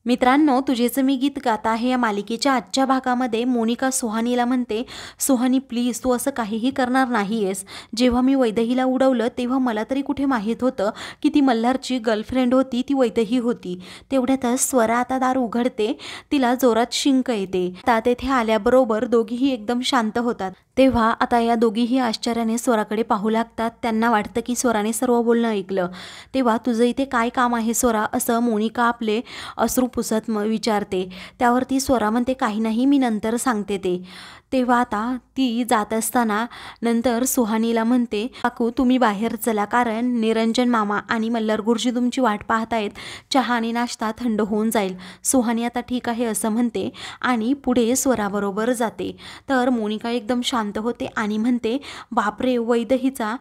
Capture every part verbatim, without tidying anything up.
मित्रांनो, तुझेचं मी गीत गात आहे या मालिकेच्या आजच्या भागामध्ये मोनिका सुहानीला म्हणते, सुहानी प्लीज तू असं काहीही करणार नाहीयेस. जेव्हा मी वैदेहीला उडवलं तेव्हा मला तरी कुठे माहीत होतं की ती मल्हारची गर्लफ्रेंड होती, ती वैदेही होती. तेवढ्यातच स्वरा आता दार उघडते, तिला जोरात शिंक येते. आता तेथे आल्याबरोबर दोघीही एकदम शांत होतात. तेव्हा आता या दोघीही आश्चर्याने स्वराकडे पाहू लागतात. त्यांना वाटतं की स्वराने सर्व बोलणं ऐकलं. तेव्हा तुझं इथे काय काम आहे स्वरा, असं मोनिका आपले अश्रू पुसत म विचारते. त्यावरती स्वरा म्हणते, काही नाही, मी नंतर सांगते ते. तेव्हा आता ती जात असताना नंतर सुहानीला म्हणते, काकू तुम्ही बाहेर चला, कारण निरंजन मामा आणि मल्हार गुरुजी तुमची वाट पाहतायत. चहा आणि नाश्ता थंड होऊन जाईल. सुहानी आता ठीक आहे असं म्हणते आणि पुढे स्वराबरोबर जाते. तर मोनिका एकदम शांत होते आणि म्हणते, बापरे, वैदेहीचा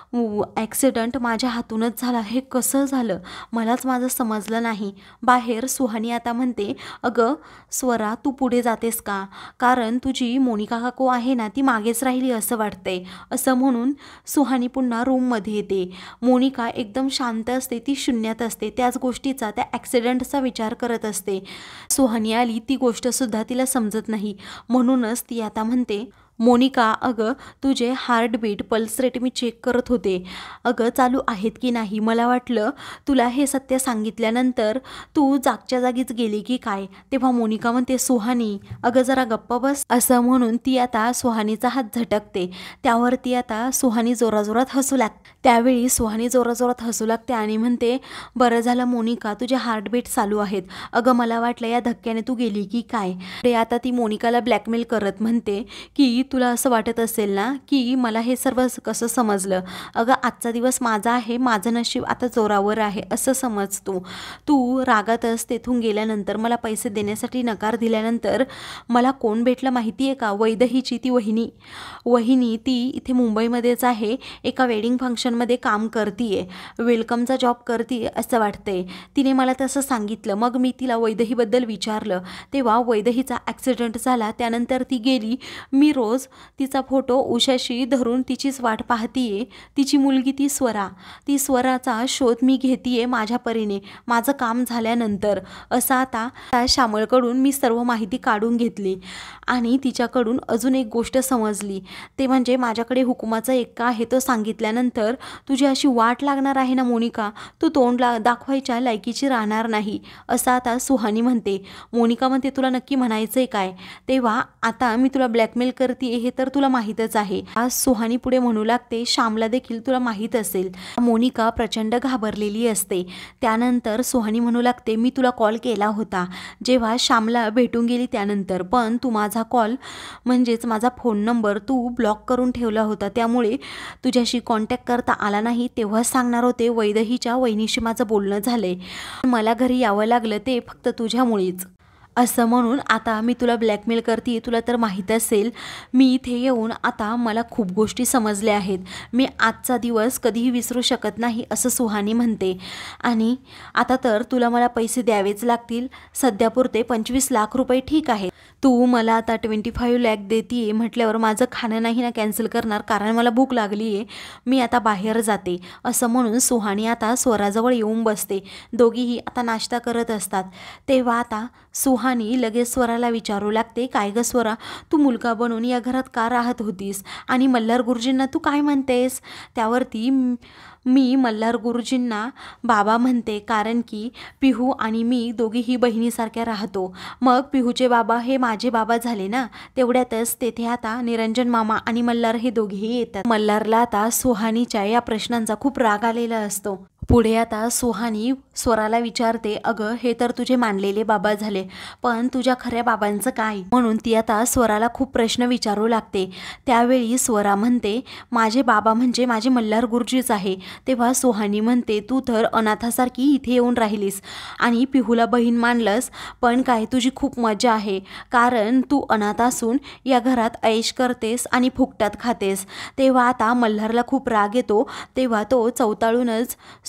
ॲक्सिडेंट माझ्या हातूनच झाला. हे कसं झालं, मलाच माझं समजलं नाही. बाहेर सुहानी आता म्हणते, अगं स्वरा तू पुढे जातेस का, कारण तुझी मोनिका काकू आहे ना ती मागेच राहिली असं वाटतंय. असं म्हणून सुहानी पुन्हा रूममध्ये येते. मोनिका एकदम शांत असते, ती शून्यात असते. त्याच गोष्टीचा, त्या ॲक्सिडेंटचा विचार करत असते. सुहानी आली ती गोष्टसुद्धा तिला समजत नाही. म्हणूनच ती आता म्हणते, मोनिका अगं तुझे हार्टबीट पल्स रेट मी चेक करत होते, अगं चालू आहेत की नाही. मला वाटलं तुला हे सत्य सांगितल्यानंतर तू जागच्या जागीच गेली की काय. तेव्हा मोनिका म्हणते, सुहानी अगं जरा गप्प बस, असं म्हणून ती आता सुहानीचा हात झटकते. त्यावरती आता सुहानी जोराजोरात हसू लागते. त्यावेळी सुहानी जोराजोरात हसू लागते आणि म्हणते, बरं झालं मोनिका तुझे हार्टबीट चालू आहेत. अगं मला वाटलं या धक्क्याने तू गेली की काय. ते आता ती मोनिकाला ब्लॅकमेल करत म्हणते की तुला असं वाटत असेल ना की मला हे सर्व कसं समजलं. अगं आजचा दिवस माझा आहे, माझं नशीब आता जोरावर आहे असं समज. तू तू रागातच तेथून गेल्यानंतर, मला पैसे देण्यासाठी नकार दिल्यानंतर मला कोण भेटलं माहिती आहे का, वैदेहीची ती वहिनी. वहिनी ती इथे मुंबईमध्येच आहे, एका वेडिंग फंक्शनमध्ये काम करतीये, वेलकमचा जॉब करतीये असं वाटतंय. तिने मला तसं सांगितलं. मग मी तिला वैदेहीबद्दल विचारलं तेव्हा वैदेहीचा ॲक्सिडेंट झाला, त्यानंतर ती गेली. मी रोज तिचा फोटो उशाशी धरून तिचीच वाट पाहतीये. तिची मुलगी ती स्वरा, ती स्वराचा शोध मी घेतीये माझ्या परीने, माझं काम झाल्यानंतर. असं आता श्यामळकडून मी सर्व माहिती काढून घेतली आणि तिच्याकडून अजून एक गोष्ट समजली, ते म्हणजे माझ्याकडे हुकुमाचा एक्का आहे. तो सांगितल्यानंतर तुझी अशी वाट लागणार आहे ना मोनिका, तू तोंड ला दाखवायच्या लायकीची राहणार नाही, असं आता सुहानी म्हणते. मोनिका म्हणते, तुला नक्की म्हणायचंय काय. तेव्हा आता मी तुला ब्लॅकमेल करते हे तर तुला माहीतच आहे. आज सुहानी पुढे म्हणू लागते, श्यामला देखील तुला माहीत असेल. मोनिका प्रचंड घाबरलेली असते. त्यानंतर सुहानी म्हणू लागते, मी तुला कॉल केला होता जेव्हा श्यामला भेटून गेली त्यानंतर, पण तू माझा कॉल म्हणजेच माझा फोन नंबर तू ब्लॉक करून ठेवला होता, त्यामुळे तुझ्याशी कॉन्टॅक्ट करता आला नाही. तेव्हाच सांगणार होते वैदेहीच्या वहिनीशी माझं बोलणं झालंय, मला घरी यावं लागलं ते फक्त तुझ्यामुळेच. असं म्हणून आता मी तुला ब्लॅकमेल करते. तुला तर माहीत असेल मी इथे येऊन आता मला खूप गोष्टी समजल्या आहेत. मी आजचा दिवस कधीही विसरू शकत नाही असं सुहानी म्हणते. आणि आता तर तुला मला पैसे द्यावेच लागतील. सध्यापुरते पंचवीस लाख रुपये ठीक आहे. तू मला आता ट्वेंटी फाईव्ह लॅक देतीये म्हटल्यावर माझं खाणं नाही ना कॅन्सल करणार, कारण मला भूक लागली आहे. मी आता बाहेर जाते. असं म्हणून सुहानी आता स्वराजवळ येऊन बसते. दोघीही आता नाश्ता करत असतात. तेव्हा आता सुहानी लगेच स्वराला विचारू लागते, काय ग स्वरा, तू मुलगा बनून या घरात का राहत होतीस आणि मल्हार गुरुजींना तू काय म्हणतेस. त्यावरती मी मल्हार गुरुजींना बाबा म्हणते, कारण की पिहू आणि मी दोघीही बहिणीसारख्या राहतो. मग पिहूचे बाबा हे माझे बाबा झाले ना. तेवढ्यातच तेथे आता निरंजन मामा आणि मल्हार हे दोघेही येतात. मल्हारला आता सुहानीच्या या प्रश्नांचा खूप राग आलेला असतो. पुढे आता सुहानी स्वराला विचारते, अगं हे तर तुझे मानलेले बाबा झाले, पण तुझ्या खऱ्या बाबांचं काय. म्हणून ती आता स्वराला खूप प्रश्न विचारू लागते. त्यावेळी स्वरा म्हणते, माझे बाबा म्हणजे माझे मल्हार गुरुजीच आहे. तेव्हा सुहानी म्हणते, तू तर अनाथासारखी इथे येऊन राहिलीस आणि पिहूला बहीण मानलंस, पण काय तुझी खूप मजा आहे, कारण तू अनाथ असून या घरात ऐश करतेस आणि फुकटात खातेस. तेव्हा आता मल्हारला खूप राग येतो. तेव्हा तो चवताळूनच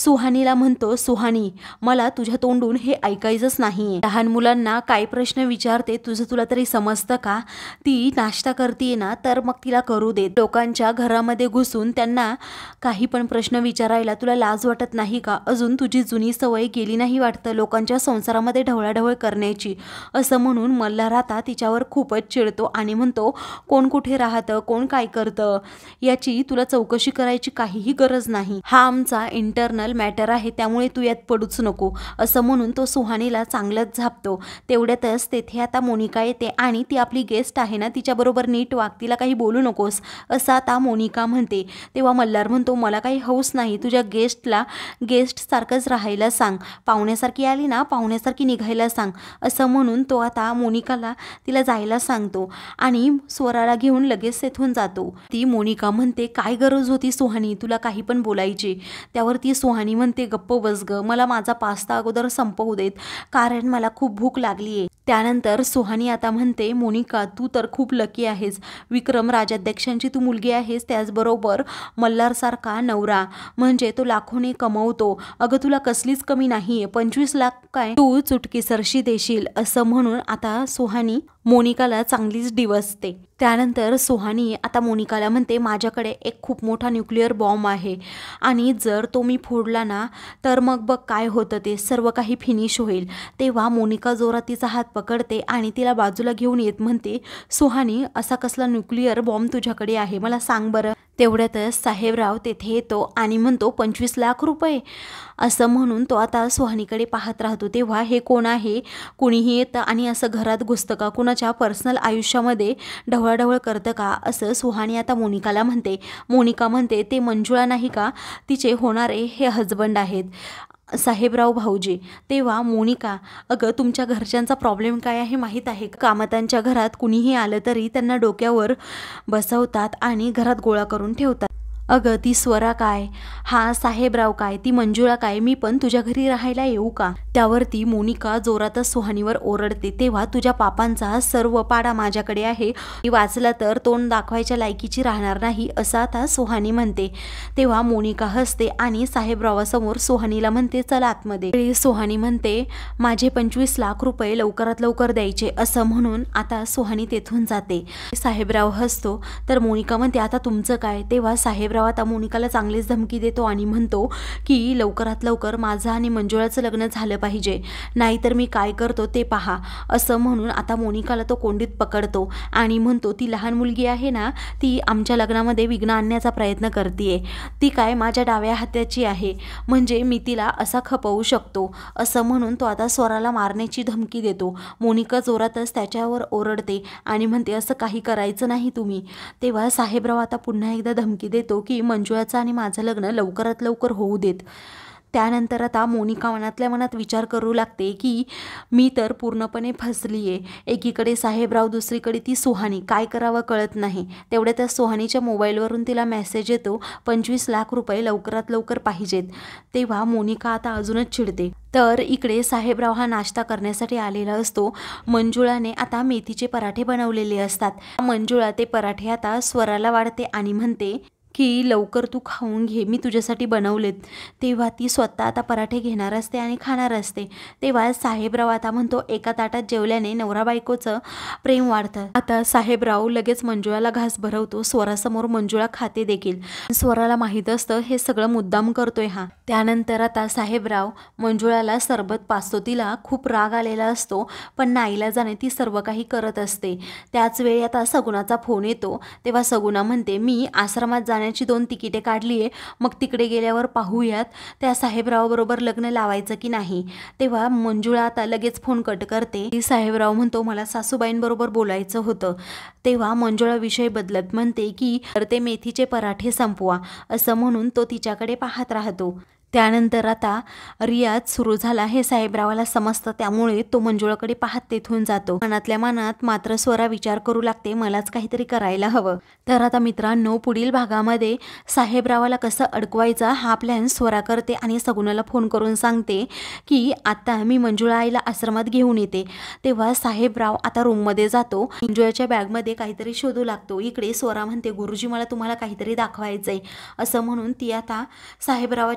सुहानीला म्हणतो, सुहानी मला तुझ्या तोंडून हे ऐकायचंच नाहीये. लहान मुलांना काय प्रश्न विचारते तुझं तुला तरी समजतं का? ती नाश्ता करते ना तर मग तिला करू दे. लोकांच्या घरामध्ये घुसून त्यांना काही पण प्रश्न विचारायला तुला लाज वाटत नाही का? अजून तुझी जुनी सवय गेली नाही वाटतं लोकांच्या संसारामध्ये ढवळाढवळ करण्याची. असं म्हणून मल्हार आता तिच्यावर खूपच चिडतो आणि म्हणतो, कोण कुठे राहतं, कोण काय करतं याची तुला चौकशी करायची काहीही गरज नाही. हा आमचा इंटरनल मॅटर आहे, त्यामुळे तू यात पडूच नको. असं म्हणून तो सुहानीला चांगलंच झापतो. तेवढ्यातच तेथे आता मोनिका येते आणि ती आपली गेस्ट आहे ना तिच्याबरोबर नीट वाग, तिला काही बोलू नकोस असं आता मोनिका म्हणते. तेव्हा मल्हार म्हणतो, मला काही हौस नाही, तुझ्या गेस्टला गेस्ट सारखंच राहायला सांग, पाहुण्यासारखी आली ना पाहुण्यासारखी निघायला सांग. असं म्हणून तो आता मोनिकाला तिला जायला सांगतो आणि स्वराला घेऊन लगेच तेथून जातो. ती मोनिका म्हणते, काय गरज होती सुहानी तुला काही पण बोलायची? त्यावर ती सुहानी म्हणते, गप्प बस ग, मला माझा पास्ता अगोदर संपवू देत कारण मला खूप भूक लागली आहे. त्यानंतर सुहानी आता म्हणते, मोनिका तू तर खूप लकी आहेस, विक्रम राजाध्यक्षांची तू मुलगी आहेस, त्याचबरोबर मल्हारसारखा नवरा म्हणजे तो लाखोने कमवतो. अगं तुला कसलीच कमी नाहीये, पंचवीस लाख काय तू चुटकीसरशी देशील. असं म्हणून आता सुहानी मोनिकाला चांगलीच डिवचते. त्यानंतर सुहानी आता मोनिकाला म्हणते, माझ्याकडे एक खूप मोठा न्यूक्लिअर बॉम्ब आहे आणि जर तो मी फोडला ना तर मग बघ काय होतं, ते सर्व काही फिनिश होईल. तेव्हा मोनिका जोरात तिचा हात पकडते आणि तिला बाजूला घेऊन येत म्हणते, सुहानी असा कसला न्यूक्लिअर बॉम्ब तुझ्याकडे आहे मला सांग बरं. तेवढ्यातच साहेबराव तेथे येतो आणि म्हणतो, पंचवीस लाख रुपये. असं म्हणून तो आता सुहानीकडे पाहत राहतो. तेव्हा हे कोण आहे, कुणीही येतं आणि असं घरात घुसतं का, कुणाच्या पर्सनल आयुष्यामध्ये ढवळाढवळ करतं का, असं सुहानी आता मोनिकाला म्हणते. मोनिका म्हणते, ते मंजुळा नाही का, तिचे होणारे हे हजबंड आहेत साहेबराव भाऊजी. तेव्हा मोनिका, अगं तुमच्या घरच्यांचा प्रॉब्लेम काय आहे माहीत आहे का? कामतांच्या घरात कुणीही आलं तरी त्यांना डोक्यावर बसवतात आणि घरात गोळा करून ठेवतात. अगं ती स्वरा काय, हा साहेबराव काय, ती मंजुळा काय, मी पण तुझ्या घरी राहायला येऊ का? त्यावरती मोनिका जोरातच सुहानीवर ओरडते. तेव्हा तुझ्या पापांचा सर्व पाडा माझ्याकडे आहे, वाचला तर तोंड दाखवायच्या लायकीची राहणार नाही असं आता सुहानी म्हणते. तेव्हा मोनिका हसते आणि साहेबरावासमोर सुहानीला म्हणते, चल आतमध्ये. सुहानी म्हणते, माझे पंचवीस लाख रुपये लवकरात लवकर द्यायचे. असं म्हणून आता सुहानी तेथून जाते. साहेबराव हसतो तर मोनिका म्हणते, आता तुमचं काय? तेव्हा साहेबराव आता मोनिकाला चांगलीच धमकी देतो आणि म्हणतो की लवकरात लवकर माझं आणि मंजुळाचं लग्न झालं पाहिजे, नाहीतर मी काय करतो ते पहा. असं म्हणून आता मोनिकाला तो कोंडीत पकडतो आणि म्हणतो, ती लहान मुलगी आहे ना, ती आमच्या लग्नामध्ये विघ्न आणण्याचा प्रयत्न करते, ती काय माझ्या डाव्या हाताची आहे, म्हणजे मी तिला असा खपवू शकतो. असं म्हणून तो आता स्वराला मारण्याची धमकी देतो. मोनिका जोरातच त्याच्यावर ओरडते आणि म्हणते, असं काही करायचं नाही तुम्ही. तेव्हा साहेबराव आता पुन्हा एकदा धमकी देतो की मंजुळाचं आणि माझं लग्न लवकरात लवकर होऊ देत. त्यानंतर आता मोनिका मनातल्या मनात विचार करू लागते की मी तर पूर्णपणे फसली आहे. एकीकडे साहेबराव, दुसरीकडे ती सुहानी, काय करावं कळत नाही. तेवढ्यातच सुहानीच्या मोबाईलवरून तिला मेसेज येतो, पंचवीस लाख रुपये लवकरात लवकर पाहिजेत. तेव्हा मोनिका आता अजूनच चिडते. तर इकडे साहेबराव हा नाश्ता करण्यासाठी आलेला असतो. मंजुळाने आता मेथीचे पराठे बनवलेले असतात. मंजुळा ते पराठे आता स्वराला वाढते आणि म्हणते की लवकर तू खाऊन घे, मी तुझ्यासाठी बनवलेत. तेव्हा ती स्वतः आता पराठे घेणार असते आणि खाणार असते. तेव्हा साहेबराव आता म्हणतो, एका ताटात जेवल्याने नवरा बायकोचं प्रेम वाढतं. आता साहेबराव लगेच मंजुळाला घास भरवतो. स्वरासमोर मंजुळा खाते देखील. स्वराला माहीत असतं हे सगळं मुद्दाम करतोय हा. त्यानंतर आता साहेबराव मंजुळाला सरबत पाजतो. तिला खूप राग आलेला असतो पण नाईलाजाने ती सर्व काही करत असते. त्याच वेळी आता सगुणाचा फोन येतो. तेव्हा सगुणा म्हणते, मी आश्रमात जाण्याची दोन तिकिटे काढली आहे, मग तिकडे गेल्यावर पाहूयात त्या साहेबरावबरोबर लग्न लावायचं की नाही. तेव्हा मंजुळा आता लगेच फोन कट करते. साहेबराव म्हणतो, मला सासूबाईंबरोबर बोलायचं होतं. तेव्हा मंजुळा विषय बदलत म्हणते की तर ते मेथीचे पराठे संपवा. असं म्हणून तो तिच्याकडे पाहत राहतो. त्यानंतर आता रियाज सुरू झाला हे साहेबरावाला समजतं, त्यामुळे तो मंजुळाकडे पाहत तेथून जातो. मनातल्या मनात मात्र स्वरा विचार करू लागते, मलाच काहीतरी करायला हवं. तर आता मित्रांनो, पुढील भागामध्ये साहेबरावाला कसं अडकवायचा हा प्लॅन स्वरा करते आणि सगुणाला फोन करून सांगते की आता मी मंजुळा आईला आश्रमात घेऊन येते. तेव्हा साहेबराव आता रूममध्ये जातो. मंजुळाच्या बॅगमध्ये काहीतरी शोधू लागतो. इकडे स्वरा म्हणते, गुरुजी मला तुम्हाला काहीतरी दाखवायचंय. असं म्हणून ती आता साहेबरावाच्या रूम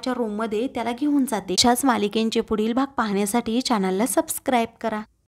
रूममध्ये त्याला घेऊन जाते. अशाच मालिकेंचे पुढील भाग पाहण्यासाठी चॅनलला सबस्क्राईब करा.